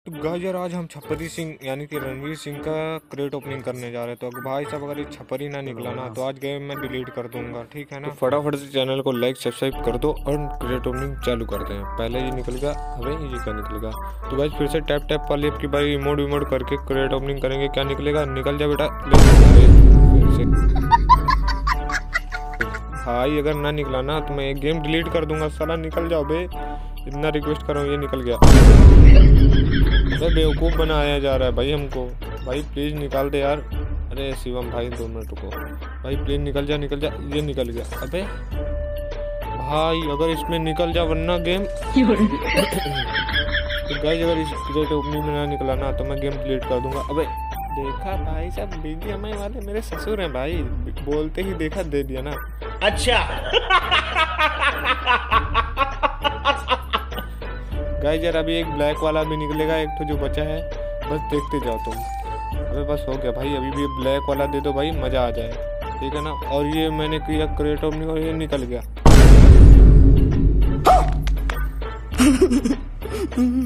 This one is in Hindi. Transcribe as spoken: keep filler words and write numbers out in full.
तो गाइस यार आज हम छपरी सिंह यानी कि रणवीर सिंह का क्रेट ओपनिंग करने जा रहे हैं। तो अगर भाई साहब अगर ये छपरी ना निकला ना तो आज गेम मैं डिलीट कर दूंगा, ठीक है ना। तो फटाफट से चैनल को लाइक सब्सक्राइब कर दो और क्रेट ओपनिंग चालू करते हैं। पहले ये निकल गया, अबे ये क्या निकलेगा। तो गाइस फिर से टैप टैप वाली की बारी इमोट विमोट करके क्रेट ओपनिंग करेंगे। क्या निकलेगा, निकल जा बेटा। फिर से भाई अगर ना निकला ना तो मैं एक गेम डिलीट कर दूंगा। साला निकल जाओ बे, इतना रिक्वेस्ट कर रहा हूँ। ये निकल गया। अरे बेवकूफ़ बनाया जा रहा है भाई हमको। भाई प्लीज़ निकाल दे यार। अरे शिवम भाई दो मिनट रुको भाई, प्लीज़ निकल जा निकल जा। ये निकल गया। अबे भाई अगर इसमें निकल जा वरना गेम तो गाइस अगर इस क्रेट ओपनिंग में ना निकला ना तो मैं गेम डिलीट कर दूंगा। अबे देखा भाई साहब, बीजीएमआई वाले मेरे ससुर हैं भाई, बोलते ही देखा दे दिया ना। अच्छा गाइस यार अभी एक ब्लैक वाला भी निकलेगा, एक तो जो बचा है, बस देखते जाओ तुम। अबे बस हो गया भाई, अभी भी ब्लैक वाला दे दो भाई, मजा आ जाए, ठीक है ना। और ये मैंने किया क्रेट ओपनिंग और ये निकल गया।